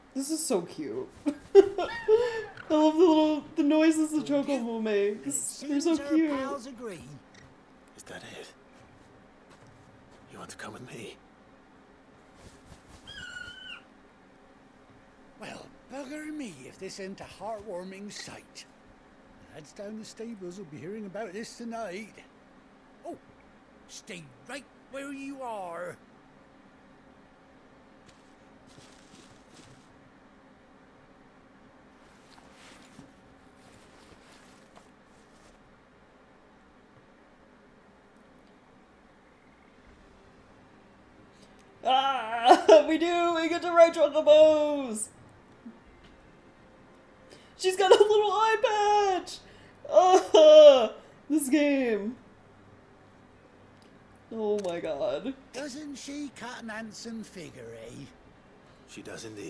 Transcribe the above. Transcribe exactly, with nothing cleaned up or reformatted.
This is so cute. I love the little the noises the chocobo makes. They're so cute. Agree. Is that it? You want to come with me? Well, bugger me if this ain't a heartwarming sight. The lads down the stables will be hearing about this tonight. Oh, stay right where you are. Ah, we do. We get to ride chocobos. She's got a little eye patch. Oh, this game. Oh my god. Doesn't she cut an handsome figure, eh? She does indeed.